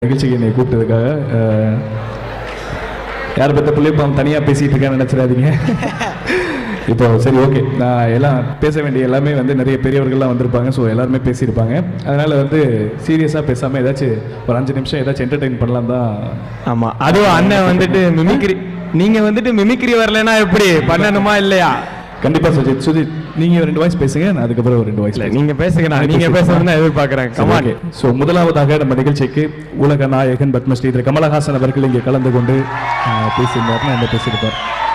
நிகழ்ச்சிக்கு என்னை கூப்பிட்டதுக்காக. யாரை பற்றி பிள்ளைப்பாம் தனியாக பேசிகிட்டு இருக்கேன்னு நினச்சிடாதீங்க. இப்போ சரி, ஓகே, நான் எல்லாம் பேச வேண்டிய எல்லாமே வந்து நிறைய பெரியவர்கள்லாம் வந்திருப்பாங்க. ஸோ எல்லாருமே பேசியிருப்பாங்க. அதனால் வந்து சீரியஸாக பேசாமல் ஏதாச்சும் ஒரு 5 நிமிஷம் ஏதாச்சும் என்டர்டெயின் பண்ணலாம் தான். ஆமாம், அதுவும் அண்ணன் வந்துட்டு மிமிக்ரி, நீங்கள் வந்துட்டு மிமிக்ரி வரலன்னா எப்படி பண்ணணுமா இல்லையா? கண்டிப்பாக சுஜித் நீங்கள் 2 வாய்ஸ் பேசுங்க, நான் அதுக்கப்புறம் ஒரு 2 வாய்ஸ். நீங்கள் பேசுங்க, நீங்கள் பேசுறதுன்னு எதிர்பார்க்குறேன். கமான். ஸோ முதலாவதாக நம்ம நிகழ்ச்சிக்கு உலக நாயகன் பத்மஸ்ரீ திரு கமலஹாசன் அவர்கள் இங்கே கலந்து கொண்டு பேசியிருந்தார்னா என்ன பேசியிருப்பார்?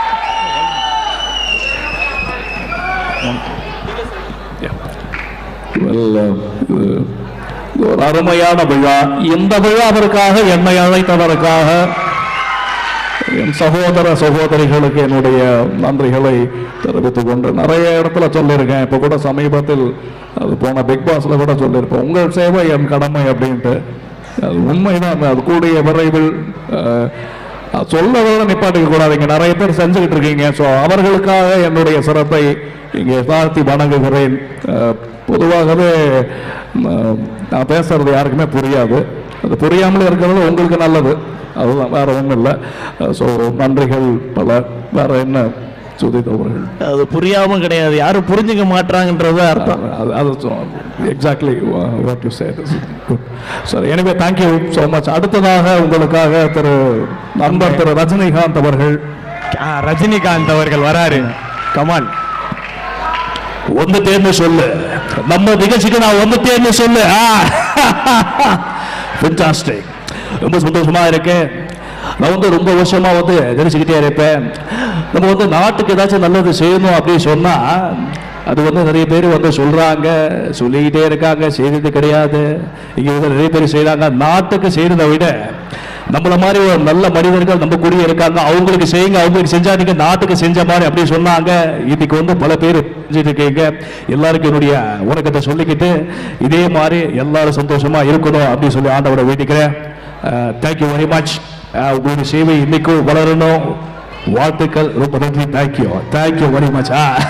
ஒரு அருமையான விழா. இந்த விழாவிற்காக என்னை அழைத்ததற்காக என் சகோதர சகோதரிகளுக்கு என்னுடைய நன்றிகளை தெரிவித்துக் கொண்டு நிறைய இடத்துல சொல்லியிருக்கேன். இப்போ கூட சமீபத்தில் அது போன பிக் பாஸ்ல கூட சொல்லியிருப்பேன், உங்கள் சேவை என் கடமை அப்படின்ட்டு. அது உண்மைதான். அது கூடிய விரைவில் சொல்லவரை நிப்பாட்டிக்க கூடாதுங்க. நிறைய பேர் செஞ்சுக்கிட்டு இருக்கீங்க. ஸோ அவர்களுக்காக என்னுடைய சிறப்பை இங்கே தாழ்த்தி வணங்குகிறேன். பொதுவாகவே நான் பேசுறது யாருக்குமே புரியாது. அது புரியாமல் இருக்கிறது உங்களுக்கு நல்லது, அதுதான், வேற ஒன்றும் இல்லை. ஸோ நன்றிகள் பல. வேற என்ன சுஜித் அவர்கள்? அது புரியாமல் கிடையாது, யாரும் புரிஞ்சுக்க மாட்டாங்கன்றது அர்த்தம். அது exactly what you said. Good. சரி, எனவே தேங்க்யூ ஸோ மச். அடுத்ததாக உங்களுக்காக நண்பர் திரு ரஜினிகாந்த் அவர்கள். ரஜினிகாந்த் அவர்கள் வராரு. கமான், வந்துட்டேன்னு சொல்லு. நம்ம நிகழ்ச்சிக்கு நான் வந்துட்டேன்னு சொல்லு. ஃபென்டாஸ்டிக். ரொம்ப சந்தோஷமா இருக்கு. நான் வந்து ரொம்ப வருஷமா வந்து நினைச்சுக்கிட்டே இருப்பேன், நம்ம வந்து நாட்டுக்கு ஏதாச்சும் நல்லது செய்யணும் அப்படின்னு சொன்னா அது வந்து நிறைய பேர் வந்து சொல்றாங்க, சொல்லிக்கிட்டே இருக்காங்க, செய்யறது கிடையாது. இங்க வந்து நிறைய பேர் செய்யறாங்க. நாட்டுக்கு செய்யறதை விட நம்மள மாதிரி ஒரு நல்ல மனிதர்கள் நம்ம கூடிய இருக்காங்க, அவங்களுக்கு செய்யுங்க, அவங்களுக்கு செஞ்சா நீங்க நாட்டுக்கு செஞ்ச மாதிரி அப்படின்னு சொன்னாங்க. இன்னைக்கு வந்து பல பேர் செஞ்சுட்டு இருக்கீங்க. எல்லாருக்கும் என்னுடைய உனக்கத்தை சொல்லிக்கிட்டு இதே மாதிரி எல்லாரும் சந்தோஷமா இருக்கணும் அப்படின்னு சொல்லி ஆண்டவரை வேண்டிக்கிறேன். Thank you very much. உங்களுடைய சேவை இன்னைக்கும் வளரணும். வாழ்த்துக்கள். ரொம்ப நன்றி. Thank you, thank you very much.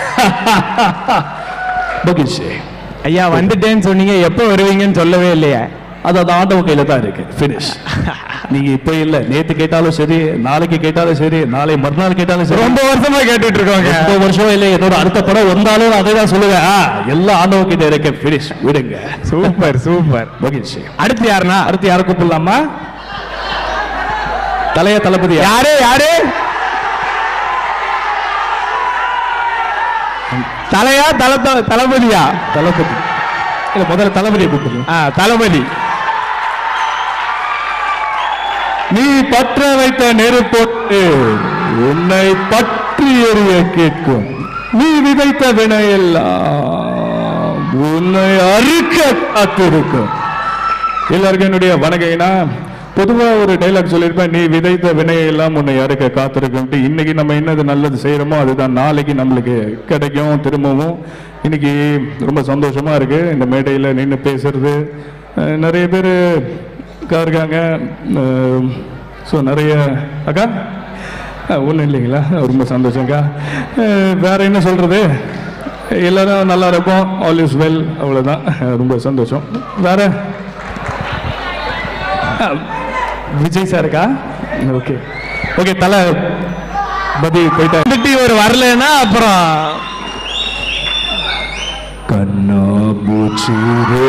மகிழ்ச்சி. ஐயா வந்துட்டேன்னு சொன்னீங்க, எப்போ வருவீங்கன்னு சொல்லவே இல்லையா? அது அந்த ஆண்டவன் கையில தான் இருக்கு. ஃபினிஷ். நீங்க இப்ப இல்ல, நேத்து கேட்டாலும் சரி, நாளைக்கு கேட்டாலும் சரி, நாளை மறுநாள் கேட்டாலும் சரி, ரொம்ப வருஷமா கேட்டுட்டு இருக்கோங்க. ரொம்ப வருஷம் இல்லை, என்னோட அடுத்த படம் வந்தாலும் அதை தான் சொல்லுவேன். எல்லா ஆண்டவன் கிட்ட இருக்க. ஃபினிஷ். விடுங்க. Super super. மகிழ்ச்சி. அடுத்து யாருன்னா? அடுத்து யாரை கூப்பிடலாமா? தலைய தளபதி. யாரு யாரு? தலையா தளபதியா? தளபதி இல்ல, முதல்ல தளபதியை கூப்பிடுங்க. தளபதி. நீ பற்ற வைத்த நெருப்போட்டு உன்னை பற்றி எறிய கேட்கும். நீ விதைத்த வினையெல்லாம் உன்னை அறுக்க காத்திருக்கும். எல்லாருக்கும் என்னுடைய வணக்கம்னா, பொதுவாக ஒரு டைலாக் சொல்லியிருப்பேன், நீ விதைத்த வினையெல்லாம் உன்னை அறுக்க காத்திருக்கும்ட்டு. இன்னைக்கு நம்ம என்னது நல்லது செய்யறோமோ அதுதான் நாளைக்கு நம்மளுக்கு கிடைக்கும். திரும்பவும் இன்னைக்கு ரொம்ப சந்தோஷமா இருக்கு இந்த மேடையில் நின்று பேசுறது. நிறைய பேர் இருக்காங்க. ஸோ நிறைய அக்கா ஒன்றும் இல்லைங்களா, ரொம்ப சந்தோஷங்க்கா. வேற என்ன சொல்றது, எல்லாரும் நல்லா இருப்போம். ஆல் இஸ் வெல், அவ்வளோதான். ரொம்ப சந்தோஷம். வேற விஜய் சாருக்கா? Okay okay. தலை பதி போயிட்டு ஒரு வரலன்னா அப்புறம் கண்ணா பூச்சி.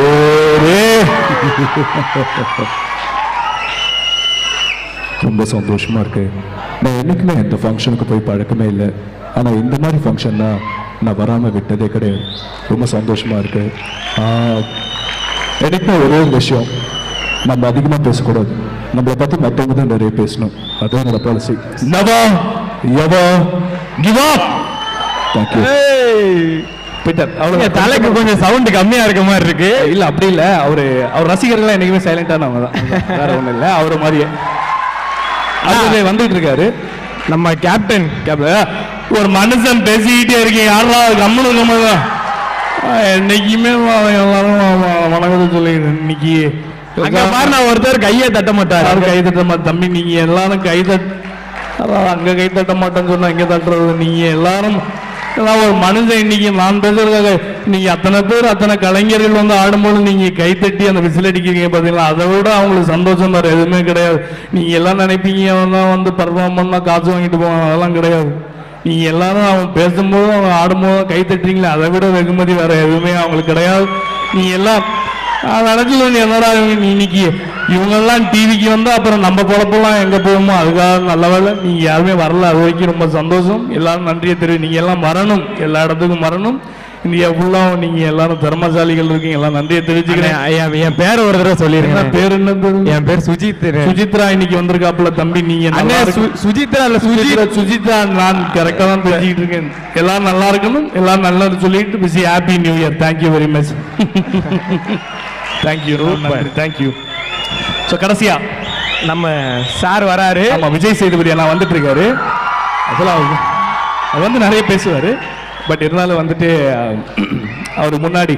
ரொம்ப சந்தோஷமா இருக்கு. நான் என்னைக்குமே இந்த ஃபங்க்ஷனுக்கு போய் பழக்கமே இல்லை, ஆனா இந்த மாதிரி ஃபங்க்ஷன்னா நான் வராம விட்டதே கிடையாது. ரொம்ப சந்தோஷமா இருக்கு. எனக்குமே ஒரே ஒரு விஷயம், நம்ம அதிகமா பேசக்கூடாது, நம்மளை பத்தி மற்றவங்க தான் நிறைய பேசணும். அதுவும் என்னோட policy. Never ever give up. Thank you. அவ்வளவு தலைக்கு கொஞ்சம் சவுண்ட் கம்மியா இருக்க மாதிரி இருக்கு. இல்ல அப்படி இல்ல, அவர் ரசிகர்கள் என்னைக்குமே சைலண்டானவங்க தான், வேற ஒண்ணும் இல்ல. அவரை மாதிரியே வந்துட்டு இருக்காரு நம்ம கேப்டன். ஒரு மனுஷன் பேசிக்கிட்டே இருக்கீங்க, யாரா கம்முனு என்னைக்குமே எல்லாரும் வணக்கத்தை சொல்லிடு. இன்னைக்கு ஒருத்தர் கையை தட்ட மாட்டார். கை தட்ட மாட்டேன் தம்பி, நீங்க எல்லாரும் கை தட்ட, அங்க கை தட்ட மாட்டேன்னு சொன்னா இங்க தட்டுறது. நீங்க எல்லாரும் நான் ஒரு மனுஷன் இன்னைக்கு நான் பேசுறதுக்காக நீங்க அத்தனை பேர் அத்தனை கலைஞர்கள் வந்து ஆடும்போது நீங்க கைத்தட்டி அந்த விசில் அடிக்கிறீங்க பாத்தீங்களா, அதை விட அவங்களுக்கு சந்தோஷம் வேற எதுவுமே கிடையாது. நீங்க எல்லாம் நினைப்பீங்க வந்து பர்ஃபார்ம் பண்ணா காசு வாங்கிட்டு போவாங்க, அதெல்லாம் கிடையாது. நீங்க எல்லாரும் அவன் பேசும்போதும் அவங்க ஆடும்போதும் கை தட்டுறீங்களே, அதை விட வெகுமதி வேற எதுவுமே அவங்களுக்கு கிடையாது. நீங்க எல்லாம் நினைச்சு என்னடா இன்னைக்கு இவங்கெல்லாம் டிவிக்கு வந்து அப்புறம் நம்ம பொழப்பெல்லாம் எங்க போகுமோ அதுக்காக நல்ல வேலை நீங்க யாருமே வரல, அது வரைக்கும் ரொம்ப சந்தோஷம். எல்லாரும் நன்றியை தெரியும். நீங்க எல்லாம் வரணும், எல்லா இடத்துக்கும் வரணும். இந்தியா ஃபுல்லா நீங்க எல்லாரும் திறமசாலிகள் இருக்கீங்க, எல்லாம் நன்றியை தெரிவிச்சுக்கிறேன். என் பேர் ஒரு தடவை சொல்லிருக்கேன். பேர் என்ன? என் பேர் சுஜித். சுஜித்ரா இன்னைக்கு வந்திருக்காப்புல தம்பி. நீங்க சுஜித்ரா இல்ல சுஜித்ரா, நான் கரெக்டா தான் தெரிஞ்சுக்கிட்டு இருக்கேன். எல்லாரும் நல்லா இருக்கணும், எல்லாரும் நல்லா சொல்லிட்டு busy happy new year. Thank you very much. Thank you thank you. So கடைசியா நம்ம சார் வராரு. ஆமா, விஜய் சேதுபதி எல்லாம் வந்துட்டு இருக்காரு. அதெல்லாம் அவர் வந்து நிறைய பேசுவாரு. பட் இருந்தாலும் வந்துட்டு அவர் முன்னாடி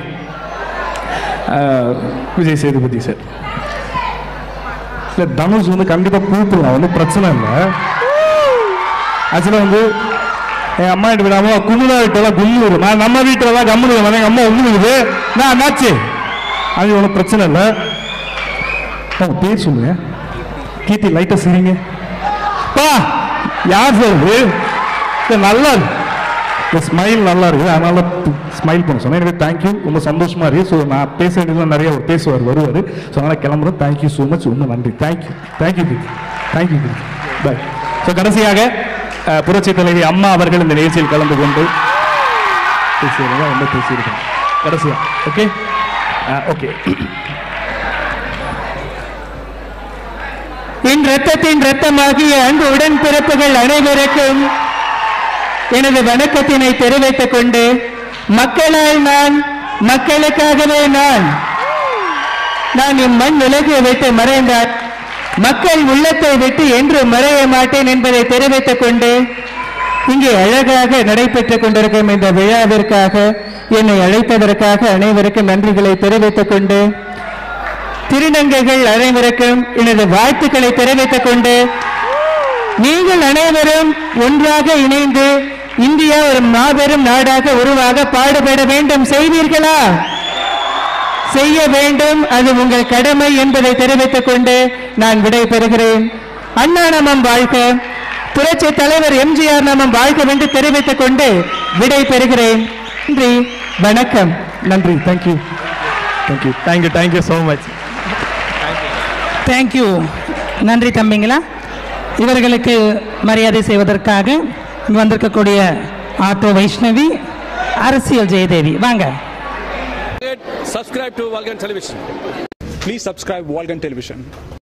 விஜய் சேதுபதி சார் இல்லை, தனுஷ் வந்து கண்டிப்பாக கூப்பிடலாம், வந்து பிரச்சனை இல்லை. ஆக்சுவலாக வந்து என் அம்மா வீட்டு விடாம குமுதா வீட்டெல்லாம் கும்முது, நான் நம்ம வீட்டிலலாம் கம்முது, எங்கள் அம்மா உண்ணுது, நான் என்னாச்சு அது ஒன்றும் பிரச்சனை இல்லை. அவங்க பேர் சொல்லுங்க. கீர்த்தி லைட்டா சிரிங்க. பா யார் சார்? நல்லா இருக்கு, ஸ்மைல் நல்லா இருக்கு, அதனால ஸ்மைல் பண்ண சொன்னேன். எனக்கு தேங்க்யூ, ரொம்ப சந்தோஷமா இருக்கு. ஸோ நான் பேச வேண்டியதுலாம் நிறைய பேசுவார், வருவார். ஸோ அதனால் கிளம்புறோம். தேங்க்யூ ஸோ மச், ரொம்ப நன்றி. Thank you thank you thank you bye. So கடைசியாக புரட்சி தலைவி அம்மா அவர்கள் இந்த நிகழ்ச்சியில் கலந்து கொண்டு பேசியிருக்காங்க, ரொம்ப பேசியிருக்காங்க கடைசியா. Okay okay. என் ரத்தத்தின் ரத்தமாகிய அன்பு உடன்பிறப்புகள் அனைவருக்கும் எனது வணக்கத்தினை தெரிவித்துக் கொண்டு, மக்களால் நான், மக்களுக்காகவே நான் இம்மண் உலகை விட்டு மறைந்தார் மக்கள் உள்ளத்தை விட்டு என்று மறைய மாட்டேன் என்பதை தெரிவித்துக் கொண்டு, இங்கே அழகாக நடைபெற்றுக் கொண்டிருக்கும் இந்த விழாவிற்காக என்னை அழைப்பதற்காக அனைவருக்கும் நன்றிகளை தெரிவித்துக் கொண்டு, திருநங்கைகள் அனைவருக்கும் எனது வாழ்த்துக்களை தெரிவித்துக் கொண்டு, நீங்கள் அனைவரும் ஒன்றாக இணைந்து இந்தியா ஒரு மாபெரும் நாடாக உருவாக பாடுபட வேண்டும். செய்வீர்களா? செய்ய வேண்டும், அது உங்கள் கடமை என்பதை தெரிவித்துக் கொண்டு நான் விடை பெறுகிறேன். அண்ணா நாமம் வாழ்க, புரட்சி தலைவர் எம்ஜிஆர் நாமம் வாழ்க என்று தெரிவித்துக் கொண்டு விடை பெறுகிறேன். நன்றி, வணக்கம். நன்றி. Thank you thank you thank you thank you so much. Thank you. நன்றி தம்பிங்களா. இவர்களுக்கு மரியாதை செய்வதற்காக இங்கு வந்திருக்கக்கூடிய ஆட்டோ வைஷ்ணவி, அரசியல் ஜெயதேவி, வாங்க. Subscribe to Vulcan Television. Please subscribe Vulcan Television.